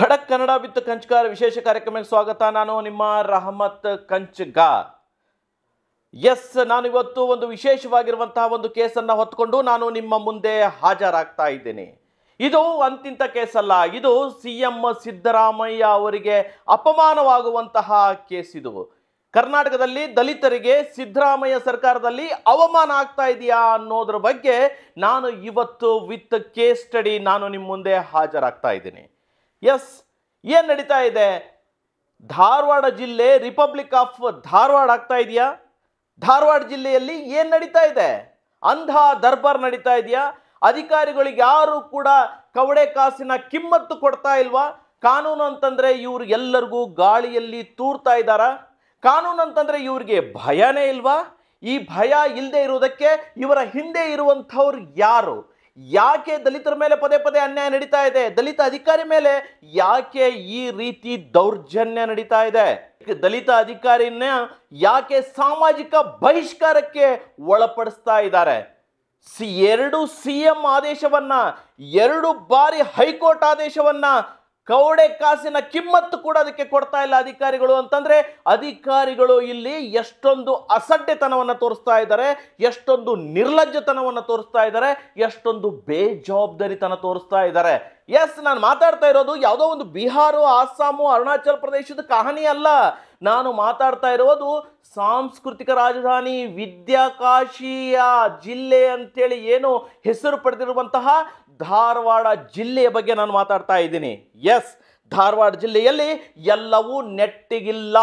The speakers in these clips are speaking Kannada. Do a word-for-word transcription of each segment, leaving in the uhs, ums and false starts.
ಖಡಕ್ ಕನ್ನಡ ವಿತ್ ಕಂಚಗಾರ್ ವಿಶೇಷ ಕಾರ್ಯಕ್ರಮಕ್ಕೆ ಸ್ವಾಗತ. ನಾನು ನಿಮ್ಮ ರಹಮತ್ ಕಂಚಗಾರ್. ಎಸ್, ನಾನು ಇವತ್ತು ಒಂದು ವಿಶೇಷವಾಗಿರುವಂತಹ ಒಂದು ಕೇಸನ್ನು ಹೊತ್ಕೊಂಡು ನಾನು ನಿಮ್ಮ ಮುಂದೆ ಹಾಜರಾಗ್ತಾ ಇದ್ದೇನೆ. ಇದು ಅಂತಿಂತ ಕೇಸಲ್ಲ, ಇದು ಸಿ ಎಂ ಸಿದ್ದರಾಮಯ್ಯ ಅವರಿಗೆ ಅಪಮಾನವಾಗುವಂತಹ ಕೇಸ್. ಇದು ಕರ್ನಾಟಕದಲ್ಲಿ ದಲಿತರಿಗೆ ಸಿದ್ದರಾಮಯ್ಯ ಸರ್ಕಾರದಲ್ಲಿ ಅವಮಾನ ಆಗ್ತಾ ಇದೆಯಾ ಅನ್ನೋದ್ರ ಬಗ್ಗೆ ನಾನು ಇವತ್ತು ವಿತ್ ಕೇಸ್ ಸ್ಟಡಿ ನಾನು ನಿಮ್ಮ ಮುಂದೆ ಹಾಜರಾಗ್ತಾ ಇದ್ದೀನಿ. ಎಸ್, ಏನು ನಡೀತಾ ಇದೆ? ಧಾರವಾಡ ಜಿಲ್ಲೆ ರಿಪಬ್ಲಿಕ್ ಆಫ್ ಧಾರವಾಡ ಆಗ್ತಾ ಇದೆಯಾ? ಧಾರವಾಡ ಜಿಲ್ಲೆಯಲ್ಲಿ ಏನು ನಡೀತಾ ಇದೆ? ಅಂಧ ದರ್ಬಾರ್ ನಡೀತಾ ಇದೆಯಾ? ಅಧಿಕಾರಿಗಳಿಗೆ ಯಾರು ಕೂಡ ಕವಡೆ ಕಾಸಿನ ಕಿಮ್ಮತ್ತು ಕೊಡ್ತಾ ಇಲ್ವಾ? ಕಾನೂನು ಅಂತಂದ್ರೆ ಇವ್ರು ಎಲ್ಲರಿಗೂ ಗಾಳಿಯಲ್ಲಿ ತೂರ್ತಾ ಇದ್ದಾರಾ? ಕಾನೂನು ಅಂತಂದ್ರೆ ಇವ್ರಿಗೆ ಭಯನೇ ಇಲ್ವಾ? ಈ ಭಯ ಇಲ್ಲದೆ ಇರುವುದಕ್ಕೆ ಇವರ ಹಿಂದೆ ಇರುವಂಥವ್ರು ಯಾರು? ಯಾಕೆ ದಲಿತರ ಮೇಲೆ ಪದೇ ಪದೇ ಅನ್ಯಾಯ ನಡೀತಾ ಇದೆ? ದಲಿತ ಅಧಿಕಾರಿ ಮೇಲೆ ಯಾಕೆ ಈ ರೀತಿ ದೌರ್ಜನ್ಯ ನಡೀತಾ ಇದೆ? ದಲಿತ ಅಧಿಕಾರಿನ ಯಾಕೆ ಸಾಮಾಜಿಕ ಬಹಿಷ್ಕಾರಕ್ಕೆ ಒಳಪಡಿಸ್ತಾ ಇದ್ದಾರೆ? ಸಿ ಎರಡು ಸಿ ಎಂ ಆದೇಶವನ್ನ, ಎರಡು ಬಾರಿ ಹೈಕೋರ್ಟ್ ಆದೇಶವನ್ನ, ಕವಡೆ ಕಾಸಿನ ಕಿಮ್ಮತ್ತು ಕೂಡ ಅದಕ್ಕೆ ಕೊಡ್ತಾ ಇಲ್ಲ ಅಧಿಕಾರಿಗಳು ಅಂತಂದ್ರೆ ಅಧಿಕಾರಿಗಳು ಇಲ್ಲಿ ಎಷ್ಟೊಂದು ಅಸಡ್ಡೆತನವನ್ನು ತೋರಿಸ್ತಾ ಇದ್ದಾರೆ, ಎಷ್ಟೊಂದು ನಿರ್ಲಜ್ಜತನವನ್ನು ತೋರಿಸ್ತಾ ಇದ್ದಾರೆ, ಎಷ್ಟೊಂದು ಬೇಜವಾಬ್ದಾರಿತನ ತೋರಿಸ್ತಾ ಇದ್ದಾರೆ. ಎಸ್, ನಾನು ಮಾತಾಡ್ತಾ ಇರೋದು ಯಾವುದೋ ಒಂದು ಬಿಹಾರ, ಅಸ್ಸಾಮು, ಅರುಣಾಚಲ ಪ್ರದೇಶದ ಕಹಾನಿ ಅಲ್ಲ. ನಾನು ಮಾತಾಡ್ತಾ ಇರೋದು ಸಾಂಸ್ಕೃತಿಕ ರಾಜಧಾನಿ ವಿದ್ಯಾಕಾಶಿಯ ಜಿಲ್ಲೆ ಅಂತೇಳಿ ಏನು ಹೆಸರು ಪಡೆದಿರುವಂತಹ ಧಾರವಾಡ ಜಿಲ್ಲೆಯ ಬಗ್ಗೆ ನಾನು ಮಾತಾಡ್ತಾ ಇದ್ದೀನಿ. ಎಸ್, ಧಾರವಾಡ ಜಿಲ್ಲೆಯಲ್ಲಿ ಎಲ್ಲವೂ ನೆಟ್ಟಿಗಿಲ್ಲ.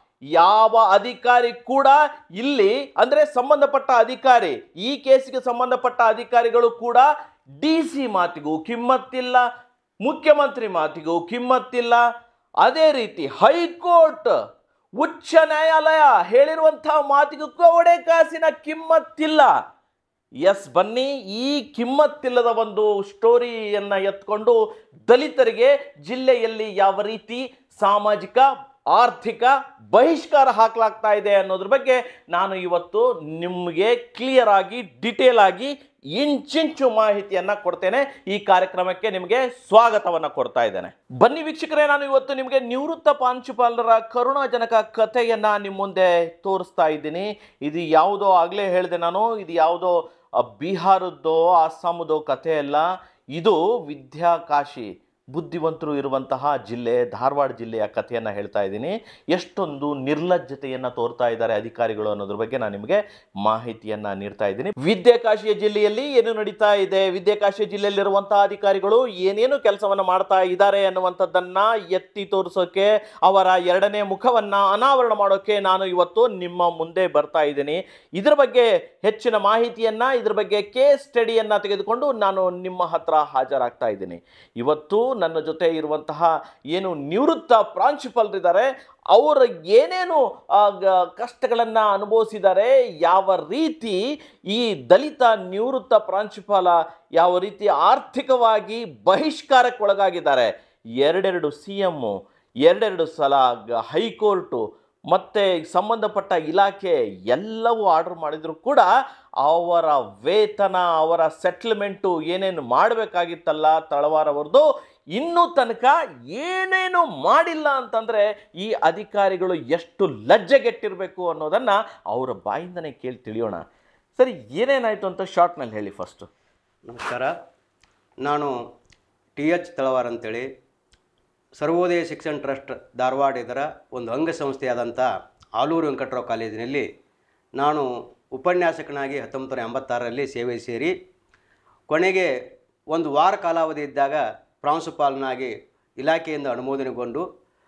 ಯಾವ ಅಧಿಕಾರಿ ಕೂಡ ಇಲ್ಲಿ ಅಂದ್ರೆ ಸಂಬಂಧಪಟ್ಟ ಅಧಿಕಾರಿ, ಈ ಕೇಸಿಗೆ ಸಂಬಂಧಪಟ್ಟ ಅಧಿಕಾರಿಗಳು ಕೂಡ ಡಿ ಸಿ ಮಾತಿಗೂ ಕಿಮ್ಮತ್ತಿಲ್ಲ, ಮುಖ್ಯಮಂತ್ರಿ ಮಾತಿಗೂ ಕಿಮ್ಮತ್ತಿಲ್ಲ. ಅದೇ ರೀತಿ ಹೈಕೋರ್ಟ್, ಉಚ್ಚ ನ್ಯಾಯಾಲಯ ಹೇಳಿರುವಂತಹ ಮಾತಿಗೂ ಕವಡೆ ಕಾಸಿನ ಕಿಮ್ಮತ್ತಿಲ್ಲ. ಎಸ್, ಬನ್ನಿ ಈ ಕಿಮ್ಮತ್ತಿಲ್ಲದ ಒಂದು ಸ್ಟೋರಿಯನ್ನ ಎತ್ಕೊಂಡು ದಲಿತರಿಗೆ ಜಿಲ್ಲೆಯಲ್ಲಿ ಯಾವ ರೀತಿ ಸಾಮಾಜಿಕ ಆರ್ಥಿಕ ಬಹಿಷ್ಕಾರ ಹಾಕಲಾಗ್ತಾ ಇದೆ ಅನ್ನೋದ್ರ ಬಗ್ಗೆ ನಾನು ಇವತ್ತು ನಿಮಗೆ ಕ್ಲಿಯರ್ ಆಗಿ ಡಿಟೇಲ್ ಆಗಿ ಇಂಚಿಂಚು ಮಾಹಿತಿಯನ್ನ ಕೊಡ್ತೇನೆ. ಈ ಕಾರ್ಯಕ್ರಮಕ್ಕೆ ನಿಮಗೆ ಸ್ವಾಗತವನ್ನ ಕೊಡ್ತಾ ಇದ್ದೇನೆ. ಬನ್ನಿ ವೀಕ್ಷಕರೇ, ನಾನು ಇವತ್ತು ನಿಮಗೆ ನಿವೃತ್ತ ಪ್ರಾಂಶುಪಾಲರ ಕರುಣಾಜನಕ ಕಥೆಯನ್ನ ನಿಮ್ಮ ಮುಂದೆ ತೋರಿಸ್ತಾ ಇದ್ದೀನಿ. ಇದು ಯಾವುದೋ ಆಗಲೇ ಹೇಳಿದೆ ನಾನು, ಇದು ಯಾವುದೋ ಬಿಹಾರದ್ದೋ ಅಸ್ಸಾಮದೋ ಕಥೆ ಅಲ್ಲ. ಇದು ವಿದ್ಯಾಕಾಶಿ, ಬುದ್ಧಿವಂತರು ಇರುವಂತಹ ಜಿಲ್ಲೆ ಧಾರವಾಡ ಜಿಲ್ಲೆಯ ಕಥೆಯನ್ನು ಹೇಳ್ತಾ ಇದ್ದೀನಿ. ಎಷ್ಟೊಂದು ನಿರ್ಲಜ್ಜತೆಯನ್ನು ತೋರ್ತಾ ಇದ್ದಾರೆ ಅಧಿಕಾರಿಗಳು ಅನ್ನೋದ್ರ ಬಗ್ಗೆ ನಾನು ನಿಮಗೆ ಮಾಹಿತಿಯನ್ನು ನೀಡ್ತಾ ಇದ್ದೀನಿ. ವಿದ್ಯಾಕಾಶಿಯ ಜಿಲ್ಲೆಯಲ್ಲಿ ಏನು ನಡೀತಾ ಇದೆ, ವಿದ್ಯಾಕಾಶಿಯ ಜಿಲ್ಲೆಯಲ್ಲಿರುವಂತಹ ಅಧಿಕಾರಿಗಳು ಏನೇನು ಕೆಲಸವನ್ನು ಮಾಡ್ತಾ ಇದ್ದಾರೆ ಅನ್ನುವಂಥದ್ದನ್ನ ಎತ್ತಿ ತೋರಿಸೋಕೆ, ಅವರ ಎರಡನೇ ಮುಖವನ್ನ ಅನಾವರಣ ಮಾಡೋಕೆ ನಾನು ಇವತ್ತು ನಿಮ್ಮ ಮುಂದೆ ಬರ್ತಾ ಇದ್ದೀನಿ. ಇದ್ರ ಬಗ್ಗೆ ಹೆಚ್ಚಿನ ಮಾಹಿತಿಯನ್ನ, ಇದ್ರ ಬಗ್ಗೆ ಕೇಸ್ ಸ್ಟಡಿಯನ್ನ ತೆಗೆದುಕೊಂಡು ನಾನು ನಿಮ್ಮ ಹತ್ರ ಹಾಜರಾಗ್ತಾ ಇದ್ದೀನಿ. ಇವತ್ತು ನನ್ನ ಜೊತೆ ಇರುವಂತಹ ಏನು ನಿವೃತ್ತ ಪ್ರಾಂಶುಪಾಲರಿದ್ದಾರೆ, ಅವರು ಏನೇನು ಕಷ್ಟಗಳನ್ನು ಅನುಭವಿಸಿದ್ದಾರೆ, ಯಾವ ರೀತಿ ಈ ದಲಿತ ನಿವೃತ್ತ ಪ್ರಾಂಶುಪಾಲ ಯಾವ ರೀತಿ ಆರ್ಥಿಕವಾಗಿ ಬಹಿಷ್ಕಾರಕ್ಕೆ ಒಳಗಾಗಿದ್ದಾರೆ, ಎರಡೆರಡು ಸಿ ಎಮ್ಮು, ಎರಡೆರಡು ಸಲ ಹೈಕೋರ್ಟು ಮತ್ತೆ ಸಂಬಂಧಪಟ್ಟ ಇಲಾಖೆ ಎಲ್ಲವೂ ಆರ್ಡರ್ ಮಾಡಿದ್ರು ಕೂಡ ಅವರ ವೇತನ, ಅವರ ಸೆಟ್ಲ್ಮೆಂಟು ಏನೇನು ಮಾಡಬೇಕಾಗಿತ್ತಲ್ಲ ತಳವಾರವರದು, ಇನ್ನೂ ತನಕ ಏನೇನು ಮಾಡಿಲ್ಲ ಅಂತಂದರೆ ಈ ಅಧಿಕಾರಿಗಳು ಎಷ್ಟು ಲಜ್ಜೆಗೆಟ್ಟಿರಬೇಕು ಅನ್ನೋದನ್ನು ಅವರ ಬಾಯಿಂದನೇ ಕೇಳಿ ತಿಳಿಯೋಣ. ಸರಿ, ಏನೇನಾಯಿತು ಅಂತ ಶಾರ್ಟ್ನಲ್ಲಿ ಹೇಳಿ ಫಸ್ಟು. ನಮಸ್ಕಾರ, ನಾನು ಟಿ ಎಚ್ ತಳವಾರ್ ಅಂತೇಳಿ ಸರ್ವೋದಯ ಶಿಕ್ಷಣ ಟ್ರಸ್ಟ್ ಧಾರವಾಡ ಇದರ ಒಂದು ಅಂಗಸಂಸ್ಥೆಯಾದಂಥ ಆಲೂರು ವೆಂಕಟರಾವ್ ಕಾಲೇಜಿನಲ್ಲಿ ನಾನು ಉಪನ್ಯಾಸಕನಾಗಿ ಹತ್ತೊಂಬತ್ತು ನೂರ ಎಂಬತ್ತಾರರಲ್ಲಿ ಸೇವೆ ಸೇರಿ ಕೊನೆಗೆ ಒಂದು ವಾರ ಕಾಲಾವಧಿ ಇದ್ದಾಗ ಪ್ರಾಂಶುಪಾಲನಾಗಿ ಇಲಾಖೆಯಿಂದ ಅನುಮೋದನೆಗೊಂಡು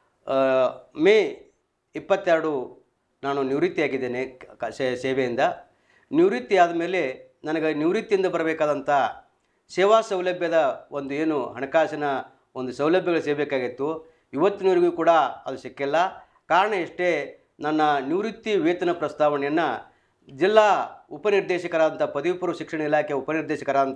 ಮೇ ಇಪ್ಪತ್ತೆರಡು ನಾನು ನಿವೃತ್ತಿಯಾಗಿದ್ದೇನೆ ಸೇವೆಯಿಂದ. ನಿವೃತ್ತಿ ಆದಮೇಲೆ ನನಗೆ ನಿವೃತ್ತಿಯಿಂದ ಬರಬೇಕಾದಂಥ ಸೇವಾ ಸೌಲಭ್ಯದ ಒಂದು ಏನು ಹಣಕಾಸಿನ ಒಂದು ಸೌಲಭ್ಯಗಳು ಸಿಗಬೇಕಾಗಿತ್ತು, ಇವತ್ತಿನವರೆಗೂ ಕೂಡ ಅದು ಸಿಕ್ಕಿಲ್ಲ. ಕಾರಣ ಇಷ್ಟೇ, ನನ್ನ ನಿವೃತ್ತಿ ವೇತನ ಪ್ರಸ್ತಾವನೆಯನ್ನು ಜಿಲ್ಲಾ ಉಪನಿರ್ದೇಶಕರಾದಂಥ ಪದವಿ ಪೂರ್ವ ಶಿಕ್ಷಣ ಇಲಾಖೆ ಉಪನಿರ್ದೇಶಕರಾದಂಥ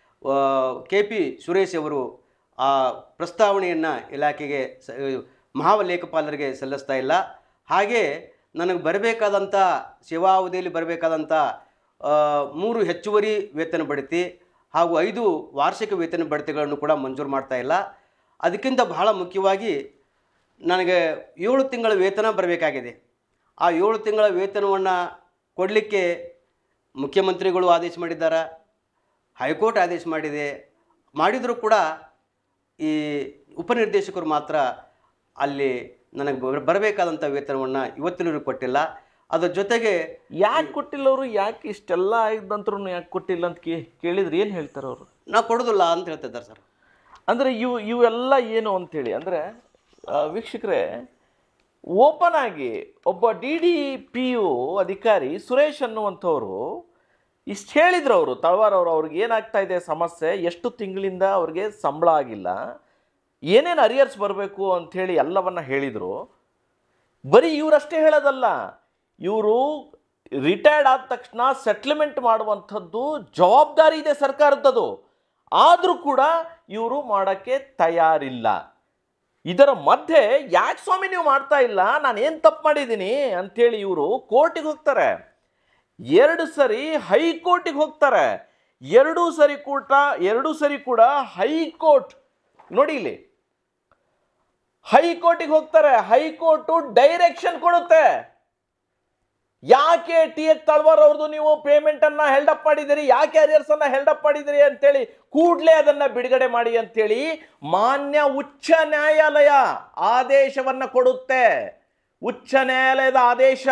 ಕೆ ಪಿ ಸುರೇಶ್ ಅವರು ಆ ಪ್ರಸ್ತಾವನೆಯನ್ನು ಇಲಾಖೆಗೆ ಮಹಾಲೇಖಪಾಲರಿಗೆ ಸಲ್ಲಿಸ್ತಾ ಇಲ್ಲ. ಹಾಗೆ ನನಗೆ ಬರಬೇಕಾದಂಥ ಸೇವಾವಧಿಯಲ್ಲಿ ಬರಬೇಕಾದಂಥ ಮೂರು ಹೆಚ್ಚುವರಿ ವೇತನ ಬಡ್ತಿ ಹಾಗೂ ಐದು ವಾರ್ಷಿಕ ವೇತನ ಬಡ್ತಿಗಳನ್ನು ಕೂಡ ಮಂಜೂರು ಮಾಡ್ತಾ ಇಲ್ಲ. ಅದಕ್ಕಿಂತ ಬಹಳ ಮುಖ್ಯವಾಗಿ ನನಗೆ ಏಳು ತಿಂಗಳ ವೇತನ ಬರಬೇಕಾಗಿದೆ. ಆ ಏಳು ತಿಂಗಳ ವೇತನವನ್ನು ಕೊಡಲಿಕ್ಕೆ ಮುಖ್ಯಮಂತ್ರಿಗಳು ಆದೇಶ ಮಾಡಿದ್ದಾರೆ, ಹೈಕೋರ್ಟ್ ಆದೇಶ ಮಾಡಿದೆ. ಮಾಡಿದರೂ ಕೂಡ ಈ ಉಪನಿರ್ದೇಶಕರು ಮಾತ್ರ ಅಲ್ಲಿ ನನಗೆ ಬರಬೇಕಾದಂಥ ವೇತನವನ್ನು ಇವತ್ತಿನವರೆಗೂ ಕೊಟ್ಟಿಲ್ಲ. ಅದರ ಜೊತೆಗೆ ಯಾಕೆ ಕೊಟ್ಟಿಲ್ಲ ಅವರು? ಯಾಕೆ ಇಷ್ಟೆಲ್ಲ ಆಗಿದ್ದಂತರೂ ಯಾಕೆ ಕೊಟ್ಟಿಲ್ಲ ಅಂತ ಕೇ ಕೇಳಿದ್ರೆ ಏನು ಹೇಳ್ತಾರೆ ಅವರು? ನಾವು ಕೊಡೋದಿಲ್ಲ ಅಂತ ಹೇಳ್ತಿದ್ದಾರೆ ಸರ್. ಅಂದರೆ ಇವು ಇವೆಲ್ಲ ಏನು ಅಂಥೇಳಿ ಅಂದರೆ ವೀಕ್ಷಕರೇ, ಓಪನ್ ಆಗಿ ಒಬ್ಬ ಡಿ ಡಿ ಪಿ ಯು ಅಧಿಕಾರಿ ಸುರೇಶ್ ಅನ್ನುವಂಥವ್ರು ಇಷ್ಟು ಹೇಳಿದ್ರು. ಅವರು ತಳವಾರ್ ಅವರು ಅವ್ರಿಗೆ ಏನಾಗ್ತಾ ಇದೆ ಸಮಸ್ಯೆ, ಎಷ್ಟು ತಿಂಗಳಿಂದ ಅವ್ರಿಗೆ ಸಂಬಳ ಆಗಿಲ್ಲ, ಏನೇನು ಅರಿಯರ್ಸ್ ಬರಬೇಕು ಅಂಥೇಳಿ ಎಲ್ಲವನ್ನ ಹೇಳಿದರು. ಬರೀ ಇವರಷ್ಟೇ ಹೇಳೋದಲ್ಲ, ಇವರು ರಿಟೈರ್ಡ್ ಆದ ತಕ್ಷಣ ಸೆಟ್ಲ್ಮೆಂಟ್ ಮಾಡುವಂಥದ್ದು ಜವಾಬ್ದಾರಿ ಇದೆ ಸರ್ಕಾರದ್ದು. ಆದರೂ ಕೂಡ ಇವರು ಮಾಡೋಕ್ಕೆ ತಯಾರಿಲ್ಲ. ಇದರ ಮಧ್ಯೆ ಯಾಕೆ ಸ್ವಾಮಿ ನೀವು ಮಾಡ್ತಾ ಇಲ್ಲ, ನಾನು ಏನು ತಪ್ಪು ಮಾಡಿದ್ದೀನಿ ಅಂಥೇಳಿ ಇವರು ಕೋರ್ಟಿಗೆ ಹೋಗ್ತಾರೆ. ಎರಡು ಸರಿ ಹೈಕೋರ್ಟಿಗೆ ಹೋಗ್ತಾರೆ. ಎರಡೂ ಸರಿ ಕೂಡ ಎರಡೂ ಸರಿ ಕೂಡ ಹೈಕೋರ್ಟ್ ನೋಡಿ ಇಲ್ಲಿ ಹೈಕೋರ್ಟಿಗೆ ಹೋಗ್ತಾರೆ. ಹೈಕೋರ್ಟು ಡೈರೆಕ್ಷನ್ ಕೊಡುತ್ತೆ. ಯಾಕೆ ಟಿ ಎಚ್ ತಳವಾರ್ ಅವ್ರದ್ದು ನೀವು ಪೇಮೆಂಟ್ ಅನ್ನ ಹೆಲ್ಡಪ್ ಮಾಡಿದಿರಿ, ಯಾಕೆ ಅರಿಯರ್ಸ್ ಅನ್ನ ಹೆಲ್ಡಪ್ ಮಾಡಿದಿರಿ ಅಂತೇಳಿ ಕೂಡಲೇ ಅದನ್ನ ಬಿಡುಗಡೆ ಮಾಡಿ ಅಂತೇಳಿ ಮಾನ್ಯ ಉಚ್ಚ ನ್ಯಾಯಾಲಯ ಆದೇಶವನ್ನ ಕೊಡುತ್ತೆ. ಉಚ್ಚ ನ್ಯಾಯಾಲಯದ ಆದೇಶ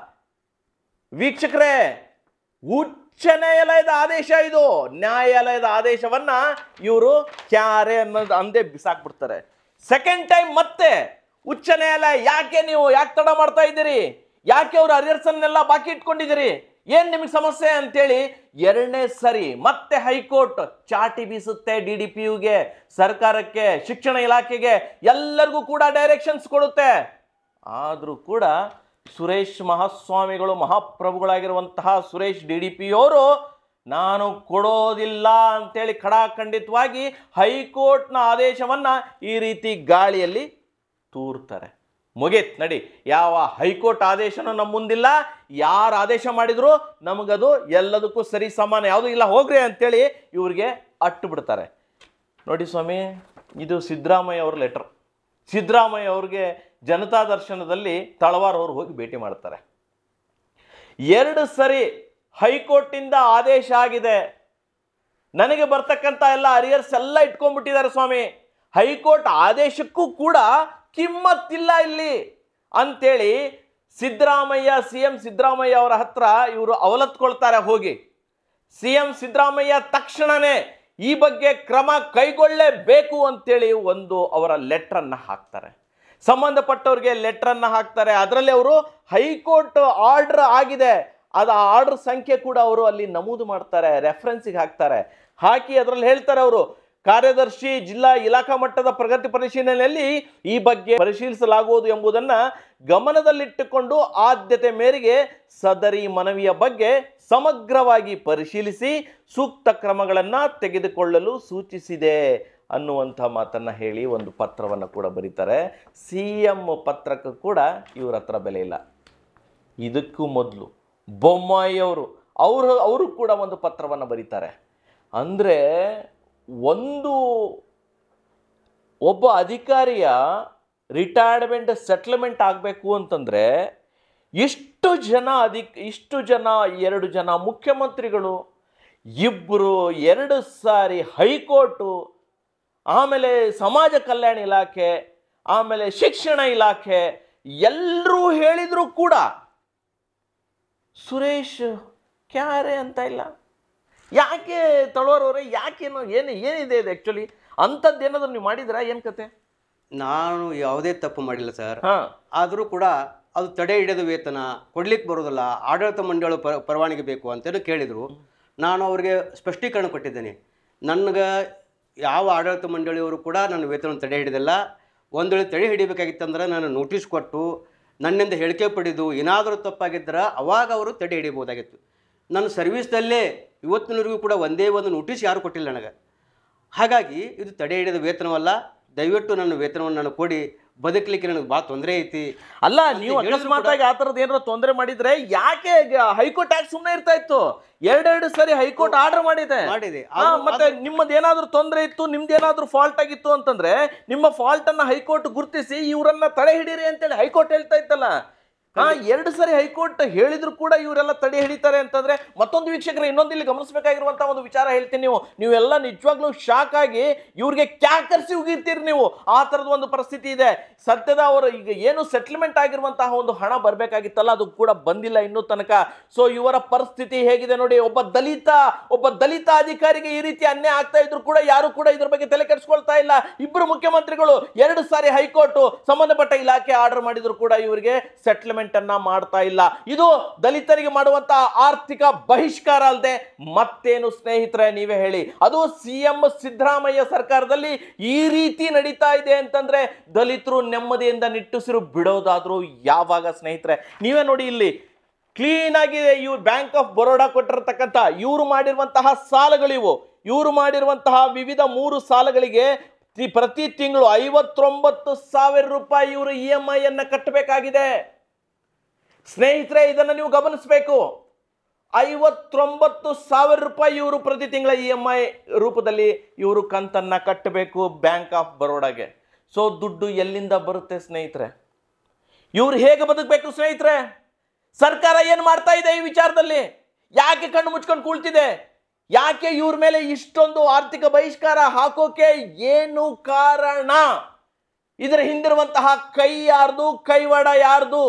ವೀಕ್ಷಕರೇ, ಉಚ್ಚ ನ್ಯಾಯಾಲಯದ ಆದೇಶ ಇದು. ನ್ಯಾಯಾಲಯದ ಆದೇಶವನ್ನ ಇವರು ಕ್ಯಾರೆ ಅನ್ನೋದು ಅಂದೇ ಬಿಸಾಕ್ಬಿಡ್ತಾರೆ. ಸೆಕೆಂಡ್ ಟೈಮ್ ಮತ್ತೆ ಉಚ್ಚ ನ್ಯಾಯಾಲಯ ಯಾಕೆ ನೀವು ಯಾಕೆ ತಡ ಮಾಡ್ತಾ ಇದ್ದೀರಿ, ಯಾಕೆ ಅವರು ಅರಿಯರ್ಸನ್ನೆಲ್ಲ ಬಾಕಿ ಇಟ್ಕೊಂಡಿದ್ದೀರಿ, ಏನ್ ನಿಮಗೆ ಸಮಸ್ಯೆ ಅಂತೇಳಿ ಎರಡನೇ ಸರಿ ಮತ್ತೆ ಹೈಕೋರ್ಟ್ ಚಾಟಿ ಬೀಸುತ್ತೆ. ಡಿ ಡಿ ಪಿ ಯುಗೆ, ಸರ್ಕಾರಕ್ಕೆ, ಶಿಕ್ಷಣ ಇಲಾಖೆಗೆ ಎಲ್ಲರಿಗೂ ಕೂಡ ಡೈರೆಕ್ಷನ್ಸ್ ಕೊಡುತ್ತೆ. ಆದರೂ ಕೂಡ ಸುರೇಶ್ ಮಹಾಸ್ವಾಮಿಗಳು, ಮಹಾಪ್ರಭುಗಳಾಗಿರುವಂತಹ ಸುರೇಶ್ ಡಿ ಡಿ ಪಿ ಅವರು ನಾನು ಕೊಡೋದಿಲ್ಲ ಅಂತೇಳಿ ಖಡಾಖಂಡಿತವಾಗಿ ಹೈಕೋರ್ಟ್ನ ಆದೇಶವನ್ನ ಈ ರೀತಿ ಗಾಳಿಯಲ್ಲಿ ತೂರ್ತಾರೆ. ಮುಗೀತ್ ನಡಿ, ಯಾವ ಹೈಕೋರ್ಟ್ ಆದೇಶನೂ ನಮ್ಮ ಮುಂದಿಲ್ಲ, ಯಾರು ಆದೇಶ ಮಾಡಿದ್ರು ನಮಗದು ಎಲ್ಲದಕ್ಕೂ ಸರಿ ಸಮಾನ, ಯಾವುದೂ ಇಲ್ಲ, ಹೋಗ್ರಿ ಅಂತೇಳಿ ಇವ್ರಿಗೆ ಅಟ್ಟು ಬಿಡ್ತಾರೆ. ನೋಡಿ ಸ್ವಾಮಿ, ಇದು ಸಿದ್ದರಾಮಯ್ಯ ಅವ್ರ ಲೆಟರ್. ಸಿದ್ದರಾಮಯ್ಯ ಅವ್ರಿಗೆ ಜನತಾ ದರ್ಶನದಲ್ಲಿ ತಳವಾರ್ ಅವರು ಹೋಗಿ ಭೇಟಿ ಮಾಡ್ತಾರೆ. ಎರಡು ಸರಿ ಹೈಕೋರ್ಟಿಂದ ಆದೇಶ ಆಗಿದೆ, ನನಗೆ ಬರ್ತಕ್ಕಂಥ ಎಲ್ಲ ಅರಿಯರ್ಸ್ ಎಲ್ಲ ಇಟ್ಕೊಂಡ್ಬಿಟ್ಟಿದ್ದಾರೆ ಸ್ವಾಮಿ, ಹೈಕೋರ್ಟ್ ಆದೇಶಕ್ಕೂ ಕೂಡ ಕಿಮ್ಮತ್ತಿಲ್ಲ ಇಲ್ಲಿ ಅಂತೇಳಿ ಸಿದ್ದರಾಮಯ್ಯ ಸಿ ಎಂ ಸಿದ್ದರಾಮಯ್ಯ ಅವರ ಹತ್ರ ಇವರು ಅವಲತ್ಕೊಳ್ತಾರೆ. ಹೋಗಿ ಸಿ ಎಂ ಸಿದ್ದರಾಮಯ್ಯ ತಕ್ಷಣನೇ ಈ ಬಗ್ಗೆ ಕ್ರಮ ಕೈಗೊಳ್ಳಲೇಬೇಕು ಅಂತೇಳಿ ಒಂದು ಅವರ ಲೆಟ್ರನ್ನ ಹಾಕ್ತಾರೆ. ಸಂಬಂಧಪಟ್ಟವ್ರಿಗೆ ಲೆಟ್ರನ್ನ ಹಾಕ್ತಾರೆ. ಅದರಲ್ಲಿ ಅವರು ಹೈಕೋರ್ಟ್ ಆರ್ಡರ್ ಆಗಿದೆ, ಅದು ಆರ್ಡರ್ ಸಂಖ್ಯೆ ಕೂಡ ಅವರು ಅಲ್ಲಿ ನಮೂದು ಮಾಡ್ತಾರೆ, ರೆಫರೆನ್ಸಿಗೆ ಹಾಕ್ತಾರೆ. ಹಾಕಿ ಅದರಲ್ಲಿ ಹೇಳ್ತಾರೆ ಅವರು, ಕಾರ್ಯದರ್ಶಿ ಜಿಲ್ಲಾ ಇಲಾಖಾ ಮಟ್ಟದ ಪ್ರಗತಿ ಪರಿಶೀಲನೆಯಲ್ಲಿ ಈ ಬಗ್ಗೆ ಪರಿಶೀಲಿಸಲಾಗುವುದು ಎಂಬುದನ್ನು ಗಮನದಲ್ಲಿಟ್ಟುಕೊಂಡು ಆದ್ಯತೆ ಮೇರೆಗೆ ಸದರಿ ಮನವಿಯ ಬಗ್ಗೆ ಸಮಗ್ರವಾಗಿ ಪರಿಶೀಲಿಸಿ ಸೂಕ್ತ ಕ್ರಮಗಳನ್ನು ತೆಗೆದುಕೊಳ್ಳಲು ಸೂಚಿಸಿದೆ ಅನ್ನುವಂಥ ಮಾತನ್ನು ಹೇಳಿ ಒಂದು ಪತ್ರವನ್ನು ಕೂಡ ಬರೀತಾರೆ. ಸಿ ಎಂ ಪತ್ರಕ್ಕೂ ಕೂಡ ಇವ್ರ ಹತ್ರ ಬೆಲೆ ಇಲ್ಲ. ಇದಕ್ಕೂ ಮೊದಲು ಬೊಮ್ಮಾಯಿ ಅವರು ಅವರು ಅವರು ಕೂಡ ಒಂದು ಪತ್ರವನ್ನು ಬರೀತಾರೆ. ಅಂದರೆ ಒಂದು ಒಬ್ಬ ಅಧಿಕಾರಿಯ ರಿಟೈರ್ಮೆಂಟ್ ಸೆಟ್ಲ್ಮೆಂಟ್ ಆಗಬೇಕು ಅಂತಂದರೆ ಇಷ್ಟು ಜನ ಅಧಿಕ್ ಇಷ್ಟು ಜನ ಎರಡು ಜನ ಮುಖ್ಯಮಂತ್ರಿಗಳು, ಇಬ್ಬರು ಎರಡು ಸಾರಿ ಹೈಕೋರ್ಟು, ಆಮೇಲೆ ಸಮಾಜ ಕಲ್ಯಾಣ ಇಲಾಖೆ, ಆಮೇಲೆ ಶಿಕ್ಷಣ ಇಲಾಖೆ ಎಲ್ಲರೂ ಹೇಳಿದರೂ ಕೂಡ ಸುರೇಶ್ ಕ್ಯಾರೆ ಅಂತ ಇಲ್ಲ. ಯಾಕೆ ತಳವಾರ್ ಅವರೇ, ಯಾಕೇನು ಏನು ಏನಿದೆ ಇದು ಆ್ಯಕ್ಚುಲಿ? ಅಂಥದ್ದೇನಾದ್ರು ನೀವು ಮಾಡಿದ್ರಾ, ಏನು ಕತೆ? ನಾನು ಯಾವುದೇ ತಪ್ಪು ಮಾಡಿಲ್ಲ ಸರ್. ಹಾಂ, ಆದರೂ ಕೂಡ ಅದು ತಡೆ ಹಿಡಿದ ವೇತನ ಕೊಡ್ಲಿಕ್ಕೆ ಬರೋದಿಲ್ಲ, ಆಡಳಿತ ಮಂಡಳಿ ಪರ ಪರವಾನಗಿ ಬೇಕು ಅಂತೇಳಿ ಕೇಳಿದರು. ನಾನು ಅವರಿಗೆ ಸ್ಪಷ್ಟೀಕರಣ ಕೊಟ್ಟಿದ್ದೇನೆ. ನನಗೆ ಯಾವ ಆಡಳಿತ ಮಂಡಳಿಯವರು ಕೂಡ ನನ್ನ ವೇತನ ತಡೆ ಹಿಡಿದಿಲ್ಲ. ಒಂದು ವೇಳೆ ತಡೆ ಹಿಡಿಬೇಕಾಗಿತ್ತಂದ್ರೆ ನಾನು ನೋಟಿಸ್ ಕೊಟ್ಟು ನನ್ನಿಂದ ಹೇಳಿಕೆ ಪಡೆದು ಏನಾದರೂ ತಪ್ಪಾಗಿದ್ದರೆ ಅವಾಗ ಅವರು ತಡೆ ಹಿಡಿಬೋದಾಗಿತ್ತು. ನನ್ನ ಸರ್ವಿಸ್ದಲ್ಲೇ ಇವತ್ತಿನವರೆಗೂ ಕೂಡ ಒಂದೇ ಒಂದು ನೋಟಿಸ್ ಯಾರು ಕೊಟ್ಟಿಲ್ಲ ನನಗೆ. ಹಾಗಾಗಿ ಇದು ತಡೆ ಹಿಡಿದ ವೇತನವಲ್ಲ. ದಯವಿಟ್ಟು ನನ್ನ ವೇತನವನ್ನು ನಾನು ಕೊಡಿ, ಬದುಕಲಿಕ್ಕೆ ನನಗೆ ಭಾಳ ತೊಂದರೆ ಐತಿ. ಅಲ್ಲ, ನೀವು ಅಕಸ್ಮಾತಾಗಿ ಆ ಥರದ್ದು ಏನಾರ ತೊಂದರೆ ಮಾಡಿದ್ರೆ ಯಾಕೆ ಹೈಕೋರ್ಟ್ ಯಾಕೆ ಸುಮ್ಮನೆ ಇರ್ತಾ ಇತ್ತು? ಎರಡೆರಡು ಸರಿ ಹೈಕೋರ್ಟ್ ಆರ್ಡರ್ ಮಾಡಿದೆ ಮಾಡಿದೆ ಮತ್ತೆ ನಿಮ್ಮದು ಏನಾದ್ರೂ ತೊಂದರೆ ಇತ್ತು, ನಿಮ್ದು ಏನಾದ್ರೂ ಫಾಲ್ಟ್ ಆಗಿತ್ತು ಅಂತಂದ್ರೆ ನಿಮ್ಮ ಫಾಲ್ಟ್ ಅನ್ನ ಹೈಕೋರ್ಟ್ ಗುರುತಿಸಿ ಇವರನ್ನ ತಡೆ ಹಿಡೀರಿ ಅಂತೇಳಿ ಹೈಕೋರ್ಟ್ ಹೇಳ್ತಾ ಇತ್ತಲ್ಲ. ಹಾ, ಎರಡು ಸರಿ ಹೈಕೋರ್ಟ್ ಹೇಳಿದ್ರು ಕೂಡ ಇವರೆಲ್ಲ ತಡೆ ಹಿಡಿತಾರೆ ಅಂತಂದ್ರೆ ಮತ್ತೊಂದು ವೀಕ್ಷಕರೇ ಇನ್ನೊಂದು ಇಲ್ಲಿ ಗಮನಿಸಬೇಕಾಗಿರುವಂತಹ ಒಂದು ವಿಚಾರ ಹೇಳ್ತೀನಿ. ನೀವು ನೀವೆಲ್ಲ ನಿಜವಾಗ್ಲೂ ಶಾಕ್ ಆಗಿ ಇವ್ರಿಗೆ ಕ್ಯಾಕರ್ಸಿ ಉಗಿರ್ತೀರಿ ನೀವು. ಆ ತರದ ಒಂದು ಪರಿಸ್ಥಿತಿ ಇದೆ. ಸದ್ಯದ ಅವರು ಈಗ ಏನು ಸೆಟ್ಲ್ಮೆಂಟ್ ಆಗಿರುವಂತಹ ಒಂದು ಹಣ ಬರ್ಬೇಕಾಗಿತ್ತಲ್ಲ, ಅದು ಕೂಡ ಬಂದಿಲ್ಲ ಇನ್ನೂ ತನಕ. ಸೊ ಇವರ ಪರಿಸ್ಥಿತಿ ಹೇಗಿದೆ ನೋಡಿ. ಒಬ್ಬ ದಲಿತ ಒಬ್ಬ ದಲಿತ ಅಧಿಕಾರಿಗೆ ಈ ರೀತಿ ಅನ್ಯಾಯ ಆಗ್ತಾ ಇದ್ರು ಕೂಡ ಯಾರು ಕೂಡ ಇದ್ರ ಬಗ್ಗೆ ತಲೆ ಕೆಡಿಸ್ಕೊಳ್ತಾ ಇಲ್ಲ. ಇಬ್ಬರು ಮುಖ್ಯಮಂತ್ರಿಗಳು ಎರಡು ಸಾರಿ ಹೈಕೋರ್ಟ್ ಸಂಬಂಧಪಟ್ಟ ಇಲಾಖೆ ಆರ್ಡರ್ ಮಾಡಿದ್ರು ಕೂಡ ಇವರಿಗೆ ಸೆಟ್ಲ್ಮೆಂಟ್ ಅನ್ನ ಮಾಡ್ತಾ ಇಲ್ಲ. ಇದು ದಲಿತರಿಗೆ ಮಾಡುವಂತಹ ಆರ್ಥಿಕ ಬಹಿಷ್ಕಾರ ಅಲ್ಲದೆ ಮತ್ತೇನು ಸ್ನೇಹಿತರೆ, ನೀವೇ ಹೇಳಿ. ಅದು ಸಿಎಂ ಸಿದ್ದರಾಮಯ್ಯ ಸರ್ಕಾರದಲ್ಲಿ ಈ ರೀತಿ ನಡೀತಾ ಇದೆ ಅಂತಂದ್ರೆ ದಲಿತರು ನೆಮ್ಮದಿಯಿಂದ ನಿಟ್ಟುಸಿರು ಬಿಡೋದಾದ್ರೂ ಯಾವಾಗ ಸ್ನೇಹಿತರೆ? ನೀವೇ ನೋಡಿ, ಇಲ್ಲಿ ಕ್ಲೀನ್ ಆಗಿದೆ. ಇವು ಬ್ಯಾಂಕ್ ಆಫ್ ಬರೋಡಾ ಕೊಟ್ಟಿರತಕ್ಕಂಥ ಇವರು ಮಾಡಿರುವಂತಹ ಸಾಲಗಳಿವು. ಇವರು ಮಾಡಿರುವಂತಹ ವಿವಿಧ ಮೂರು ಸಾಲಗಳಿಗೆ ಪ್ರತಿ ತಿಂಗಳು ಐವತ್ತೊಂಬತ್ತು ಸಾವಿರ ರೂಪಾಯಿ ಇವರು ಇ ಎಂ ಐ ಅನ್ನ ಕಟ್ಟಬೇಕಾಗಿದೆ ಸ್ನೇಹಿತರೆ. ಇದನ್ನು ನೀವು ಗಮನಿಸಬೇಕು. ಐವತ್ತೊಂಬತ್ತು ಸಾವಿರ ರೂಪಾಯಿ ಇವರು ಪ್ರತಿ ತಿಂಗಳ ಇ ಎಂ ಐ ರೂಪದಲ್ಲಿ ಇವರು ಕಂತನ್ನ ಕಟ್ಟಬೇಕು ಬ್ಯಾಂಕ್ ಆಫ್ ಬರೋಡಾಗೆ. ಸೊ ದುಡ್ಡು ಎಲ್ಲಿಂದ ಬರುತ್ತೆ ಸ್ನೇಹಿತರೆ? ಇವ್ರು ಹೇಗೆ ಬದುಕಬೇಕು ಸ್ನೇಹಿತರೆ? ಸರ್ಕಾರ ಏನು ಮಾಡ್ತಾ ಇದೆ ಈ ವಿಚಾರದಲ್ಲಿ? ಯಾಕೆ ಕಣ್ಣು ಮುಚ್ಕೊಂಡು ಕೂಳ್ತಿದೆ? ಯಾಕೆ ಇವ್ರ ಮೇಲೆ ಇಷ್ಟೊಂದು ಆರ್ಥಿಕ ಬಹಿಷ್ಕಾರ ಹಾಕೋಕೆ ಏನು ಕಾರಣ? ಇದರ ಹಿಂದಿರುವಂತಹ ಕೈ ಯಾರ್ದು? ಕೈವಾಡ ಯಾರ್ದು?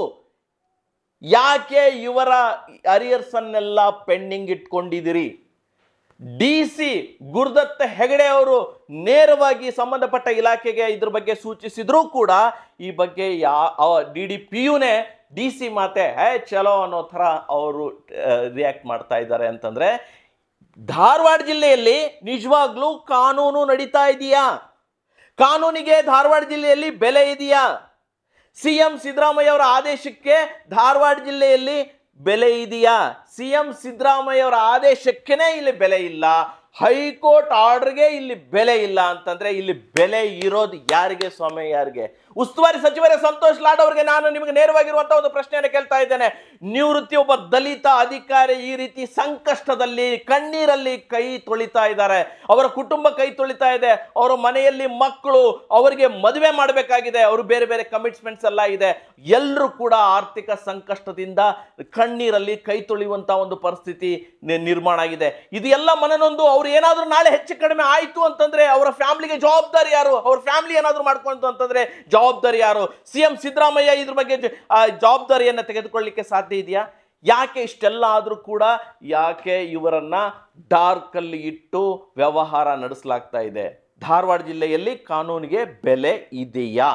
ಯಾಕೆ ಇವರ ಅರಿಯರ್ಸ್ ಅನ್ನೆಲ್ಲ ಪೆಂಡಿಂಗ್ ಇಟ್ಕೊಂಡಿದ್ದೀರಿ? ಡಿ ಸಿ ಗುರುದತ್ತ ಹೆಗಡೆ ಅವರು ನೇರವಾಗಿ ಸಂಬಂಧಪಟ್ಟ ಇಲಾಖೆಗೆ ಇದ್ರ ಬಗ್ಗೆ ಸೂಚಿಸಿದ್ರು ಕೂಡ ಈ ಬಗ್ಗೆ ಯಾ ಡಿ ಡಿ ಪಿ ಯುನೇ ಡಿ ಸಿ ಮಾತೆ ಹೇ ಚಲೋ ಅನ್ನೋ ಥರ ಅವರು ರಿಯಾಕ್ಟ್ ಮಾಡ್ತಾ ಇದ್ದಾರೆ. ಅಂತಂದ್ರೆ ಧಾರವಾಡ ಜಿಲ್ಲೆಯಲ್ಲಿ ನಿಜವಾಗ್ಲೂ ಕಾನೂನು ನಡೀತಾ ಇದೆಯಾ? ಕಾನೂನಿಗೆ ಧಾರವಾಡ ಜಿಲ್ಲೆಯಲ್ಲಿ ಬೆಲೆ ಇದೆಯಾ? ಸಿಎಂ ಸಿದ್ದರಾಮಯ್ಯ ಅವರ ಆದೇಶಕ್ಕೆ ಧಾರವಾಡ ಜಿಲ್ಲೆಯಲ್ಲಿ ಬೆಲೆ ಇದೆಯಾ? ಸಿಎಂ ಸಿದ್ದರಾಮಯ್ಯ ಅವರ ಆದೇಶಕ್ಕೇನೆ ಇಲ್ಲಿ ಬೆಲೆ ಇಲ್ಲ, ಹೈಕೋರ್ಟ್ ಆರ್ಡರ್ಗೆ ಇಲ್ಲಿ ಬೆಲೆ ಇಲ್ಲ ಅಂತಂದ್ರೆ ಇಲ್ಲಿ ಬೆಲೆ ಇರೋದು ಯಾರಿಗೆ ಸ್ವಾಮಿ? ಯಾರಿಗೆ? ಉಸ್ತುವಾರಿ ಸಚಿವರೇ ಸಂತೋಷ್ ಲಾಡ್ ಅವರಿಗೆ ನಾನು ನಿಮಗೆ ನೇರವಾಗಿರುವಂತಹ ಒಂದು ಪ್ರಶ್ನೆಯನ್ನು ಕೇಳ್ತಾ ಇದ್ದೇನೆ. ನಿವೃತ್ತಿ ಒಬ್ಬ ದಲಿತ ಅಧಿಕಾರಿ ಈ ರೀತಿ ಸಂಕಷ್ಟದಲ್ಲಿ ಕಣ್ಣೀರಲ್ಲಿ ಕೈ ತೊಳಿತಾ ಇದ್ದಾರೆ. ಅವರ ಕುಟುಂಬ ಕೈ ತೊಳಿತಾ ಇದೆ. ಅವರ ಮನೆಯಲ್ಲಿ ಮಕ್ಕಳು, ಅವರಿಗೆ ಮದುವೆ ಮಾಡಬೇಕಾಗಿದೆ, ಅವರು ಬೇರೆ ಬೇರೆ ಕಮಿಟ್ಮೆಂಟ್ಸ್ ಎಲ್ಲ ಇದೆ. ಎಲ್ಲರೂ ಕೂಡ ಆರ್ಥಿಕ ಸಂಕಷ್ಟದಿಂದ ಕಣ್ಣೀರಲ್ಲಿ ಕೈ ತೊಳೆಯುವಂತಹ ಒಂದು ಪರಿಸ್ಥಿತಿ ನಿರ್ಮಾಣ ಆಗಿದೆ. ಇದು ಎಲ್ಲ ಮನನೊಂದು ಅವ್ರು ಏನಾದ್ರೂ ನಾಳೆ ಹೆಚ್ಚು ಕಡಿಮೆ ಆಯ್ತು ಅಂತಂದ್ರೆ ಅವರ ಫ್ಯಾಮಿಲಿಗೆ ಜವಾಬ್ದಾರಿ ಯಾರು? ಅವ್ರ ಫ್ಯಾಮಿಲಿ ಏನಾದ್ರೂ ಮಾಡ್ಕೊಂತು ಅಂತಂದ್ರೆ ಜವಾಬ್ದಾರಿ ಯಾರು? ಸಿಎಂ ಸಿದ್ದರಾಮಯ್ಯ ಇದ್ರ ಬಗ್ಗೆ ಜವಾಬ್ದಾರಿಯನ್ನ ತೆಗೆದುಕೊಳ್ಳಲಿಕ್ಕೆ ಸಾಧ್ಯ ಇದೆಯಾ? ಯಾಕೆ ಇಷ್ಟೆಲ್ಲ ಆದ್ರೂ ಕೂಡ ಯಾಕೆ ಇವರನ್ನ ಡಾರ್ಕ್ ಅಲ್ಲಿ ಇಟ್ಟು ವ್ಯವಹಾರ ನಡೆಸಲಾಗ್ತಾ ಇದೆ? ಧಾರವಾಡ ಜಿಲ್ಲೆಯಲ್ಲಿ ಕಾನೂನಿಗೆ ಬೆಲೆ ಇದೆಯಾ?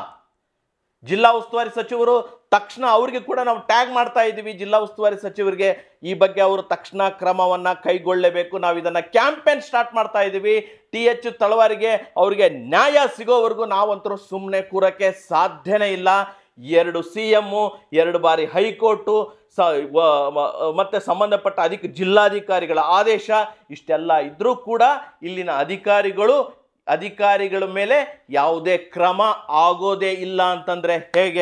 ಜಿಲ್ಲಾ ಉಸ್ತುವಾರಿ ಸಚಿವರು ತಕ್ಷಣ ಅವರಿಗೆ ಕೂಡ ನಾವು ಟ್ಯಾಗ್ ಮಾಡ್ತಾ ಇದ್ದೀವಿ. ಜಿಲ್ಲಾ ಉಸ್ತುವಾರಿ ಸಚಿವರಿಗೆ ಈ ಬಗ್ಗೆ ಅವರು ತಕ್ಷಣ ಕ್ರಮವನ್ನ ಕೈಗೊಳ್ಳಬೇಕು. ನಾವು ಇದನ್ನ ಕ್ಯಾಂಪೇನ್ ಸ್ಟಾರ್ಟ್ ಮಾಡ್ತಾ ಇದ್ದೀವಿ. ಟಿ ಎಚ್ ತಳವಾರಿಗೆ ಅವರಿಗೆ ನ್ಯಾಯ ಸಿಗೋವರೆಗೂ ನಾವಂತರೂ ಸುಮ್ಮನೆ ಕೂರಕ್ಕೆ ಸಾಧ್ಯನೇ ಇಲ್ಲ. ಎರಡು ಸಿ ಎಮ್ಮು, ಎರಡು ಬಾರಿ ಹೈಕೋರ್ಟು, ಸ ಮತ್ತೆ ಸಂಬಂಧಪಟ್ಟ ಅಧಿಕ ಜಿಲ್ಲಾಧಿಕಾರಿಗಳ ಆದೇಶ ಇಷ್ಟೆಲ್ಲ ಇದ್ರೂ ಕೂಡ ಇಲ್ಲಿನ ಅಧಿಕಾರಿಗಳು ಅಧಿಕಾರಿಗಳ ಮೇಲೆ ಯಾವುದೇ ಕ್ರಮ ಆಗೋದೇ ಇಲ್ಲ ಅಂತಂದ್ರೆ ಹೇಗೆ?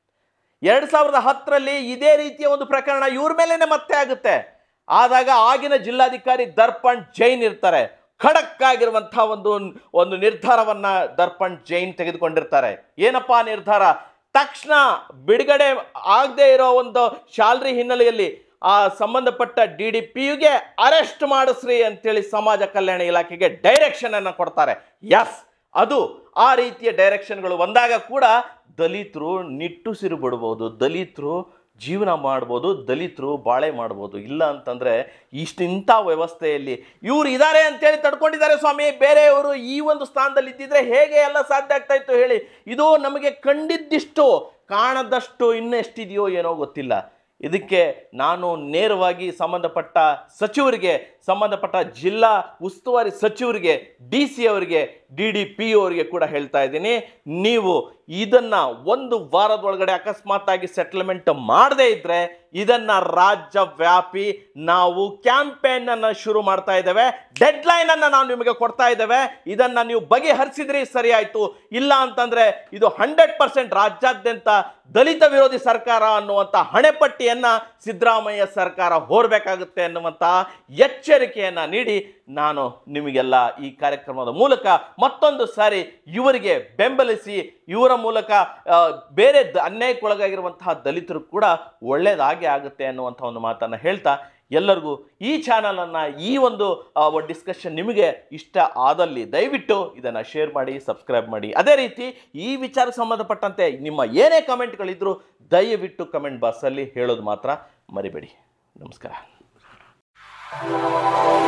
ಎರಡ್ ಸಾವಿರದ ಹತ್ತರಲ್ಲಿ ಇದೇ ರೀತಿಯ ಒಂದು ಪ್ರಕರಣ ಇವ್ರ ಮೇಲೇನೆ ಮತ್ತೆ ಆಗುತ್ತೆ. ಆದಾಗ ಆಗಿನ ಜಿಲ್ಲಾಧಿಕಾರಿ ದರ್ಪಣ್ ಜೈನ್ ಇರ್ತಾರೆ. ಖಡಕ್ ಆಗಿರುವಂತಹ ಒಂದು ಒಂದು ನಿರ್ಧಾರವನ್ನ ದರ್ಪಣ್ ಜೈನ್ ತೆಗೆದುಕೊಂಡಿರ್ತಾರೆ. ಏನಪ್ಪಾ ನಿರ್ಧಾರ? ತಕ್ಷಣ ಬಿಡುಗಡೆ ಆಗದೆ ಇರೋ ಒಂದು ಶಾಲರಿ ಹಿನ್ನೆಲೆಯಲ್ಲಿ ಆ ಸಂಬಂಧಪಟ್ಟ ಡಿ ಡಿ ಪಿ ಯುಗೆ ಅರೆಸ್ಟ್ ಮಾಡಿಸ್ರಿ ಅಂತೇಳಿ ಸಮಾಜ ಕಲ್ಯಾಣ ಇಲಾಖೆಗೆ ಡೈರೆಕ್ಷನ್ ಅನ್ನು ಕೊಡ್ತಾರೆ. ಎಸ್, ಅದು ಆ ರೀತಿಯ ಡೈರೆಕ್ಷನ್ಗಳು ಬಂದಾಗ ಕೂಡ ದಲಿತರು ನಿಟ್ಟುಸಿರು ಬಿಡ್ಬೋದು, ದಲಿತರು ಜೀವನ ಮಾಡ್ಬೋದು, ದಲಿತರು ಬಾಳೆ ಮಾಡ್ಬೋದು. ಇಲ್ಲ ಅಂತಂದ್ರೆ ಇಷ್ಟಿಂಥ ವ್ಯವಸ್ಥೆಯಲ್ಲಿ ಇವ್ರು ಇದ್ದಾರೆ ಅಂತೇಳಿ ತಡ್ಕೊಂಡಿದ್ದಾರೆ ಸ್ವಾಮಿ. ಬೇರೆಯವರು ಈ ಒಂದು ಸ್ಥಾನದಲ್ಲಿ ಇದ್ದಿದ್ರೆ ಹೇಗೆ ಎಲ್ಲ ಸಾಧ್ಯ ಆಗ್ತಾ ಇತ್ತು ಹೇಳಿ? ಇದು ನಮಗೆ ಕಂಡಿದ್ದಿಷ್ಟು, ಕಾಣದಷ್ಟು ಇನ್ನೆಷ್ಟಿದೆಯೋ ಏನೋ ಗೊತ್ತಿಲ್ಲ. ಇದಕ್ಕೆ ನಾನು ನೇರವಾಗಿ ಸಂಬಂಧಪಟ್ಟ ಸಚಿವರಿಗೆ ಸಂಬಂಧಪಟ್ಟ ಜಿಲ್ಲಾ ಉಸ್ತುವಾರಿ ಸಚಿವರಿಗೆ, ಡಿ ಸಿ ಅವರಿಗೆ, ಡಿ ಡಿ ಪಿ ಅವರಿಗೆ ಕೂಡ ಹೇಳ್ತಾ ಇದ್ದೀನಿ, ನೀವು ಇದನ್ನ ಒಂದು ವಾರದೊಳಗಡೆ ಅಕಸ್ಮಾತ್ ಆಗಿ ಸೆಟಲ್ಮೆಂಟ್ ಮಾಡದೇ ಇದ್ರೆ ಇದನ್ನ ರಾಜ್ಯ ವ್ಯಾಪಿ ನಾವು ಕ್ಯಾಂಪೇನ್ ಅನ್ನ ಶುರು ಮಾಡ್ತಾ ಇದ್ದೇವೆ. ಡೆಡ್ ಲೈನ್ ಅನ್ನ ನಾವು ನಿಮಗೆ ಕೊಡ್ತಾ ಇದ್ದೇವೆ. ಇದನ್ನ ನೀವು ಬಗೆಹರಿಸಿದ್ರಿ ಸರಿ ಆಯ್ತು, ಇಲ್ಲ ಅಂತಂದ್ರೆ ಇದು ಹಂಡ್ರೆಡ್ ಪರ್ಸೆಂಟ್ ರಾಜ್ಯಾದ್ಯಂತ ದಲಿತ ವಿರೋಧಿ ಸರ್ಕಾರ ಅನ್ನುವಂಥ ಹಣೆಪಟ್ಟಿಯನ್ನ ಸಿದ್ದರಾಮಯ್ಯ ಸರ್ಕಾರ ಹೊರಬೇಕಾಗುತ್ತೆ ಅನ್ನುವಂಥ ಎಚ್ಚರಿಕೆಯನ್ನ ನೀಡಿ ನಾನು ನಿಮಗೆಲ್ಲ ಈ ಕಾರ್ಯಕ್ರಮದ ಮೂಲಕ ಮತ್ತೊಂದು ಸಾರಿ ಇವರಿಗೆ ಬೆಂಬಲಿಸಿ ಇವರ ಮೂಲಕ ಬೇರೆ ಅನ್ಯಾಯಕ್ಕೊಳಗಾಗಿರುವಂತಹ ದಲಿತರು ಕೂಡ ಒಳ್ಳೆಯದಾಗೆ ಆಗುತ್ತೆ ಅನ್ನುವಂಥ ಒಂದು ಮಾತನ್ನು ಹೇಳ್ತಾ ಎಲ್ಲರಿಗೂ ಈ ಚಾನಲನ್ನು, ಈ ಒಂದು ಡಿಸ್ಕಷನ್ ನಿಮಗೆ ಇಷ್ಟ ಆದಲ್ಲಿ ದಯವಿಟ್ಟು ಇದನ್ನು ಶೇರ್ ಮಾಡಿ, ಸಬ್ಸ್ಕ್ರೈಬ್ ಮಾಡಿ. ಅದೇ ರೀತಿ ಈ ವಿಚಾರಕ್ಕೆ ಸಂಬಂಧಪಟ್ಟಂತೆ ನಿಮ್ಮ ಏನೇ ಕಮೆಂಟ್ಗಳಿದ್ರೂ ದಯವಿಟ್ಟು ಕಮೆಂಟ್ ಬಾಕ್ಸಲ್ಲಿ ಹೇಳೋದು ಮಾತ್ರ ಮರಿಬೇಡಿ. ನಮಸ್ಕಾರ.